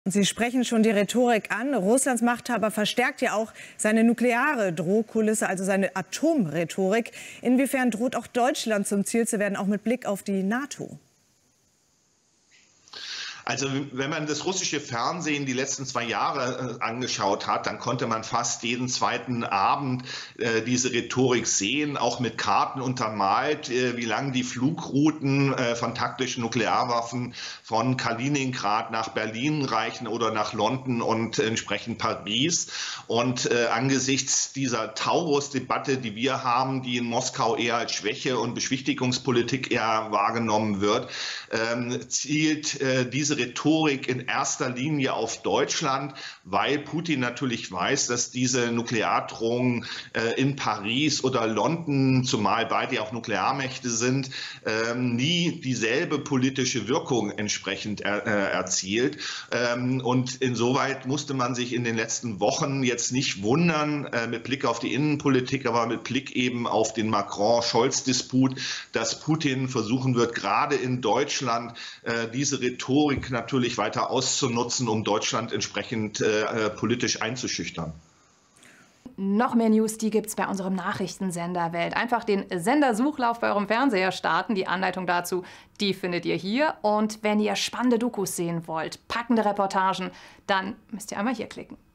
Sie sprechen schon die Rhetorik an. Russlands Machthaber verstärkt ja auch seine nukleare Drohkulisse, also seine Atomrhetorik. Inwiefern droht auch Deutschland zum Ziel zu werden, auch mit Blick auf die NATO? Also wenn man das russische Fernsehen die letzten 2 Jahre angeschaut hat, dann konnte man fast jeden zweiten Abend diese Rhetorik sehen, auch mit Karten untermalt, wie lang die Flugrouten von taktischen Nuklearwaffen von Kaliningrad nach Berlin reichen oder nach London und entsprechend Paris. Und angesichts dieser Taurus-Debatte, die wir haben, die in Moskau eher als Schwäche und Beschwichtigungspolitik eher wahrgenommen wird, zielt diese Rhetorik in erster Linie auf Deutschland, weil Putin natürlich weiß, dass diese Nukleardrohungen in Paris oder London, zumal beide auch Nuklearmächte sind, nie dieselbe politische Wirkung entsprechend erzielt. Und insoweit musste man sich in den letzten Wochen jetzt nicht wundern, mit Blick auf die Innenpolitik, aber mit Blick eben auf den Macron-Scholz-Disput, dass Putin versuchen wird, gerade in Deutschland diese Rhetorik natürlich weiter auszunutzen, um Deutschland entsprechend politisch einzuschüchtern. Noch mehr News, die gibt es bei unserem Nachrichtensender Welt. Einfach den Sendersuchlauf bei eurem Fernseher starten. Die Anleitung dazu, die findet ihr hier. Und wenn ihr spannende Dokus sehen wollt, packende Reportagen, dann müsst ihr einmal hier klicken.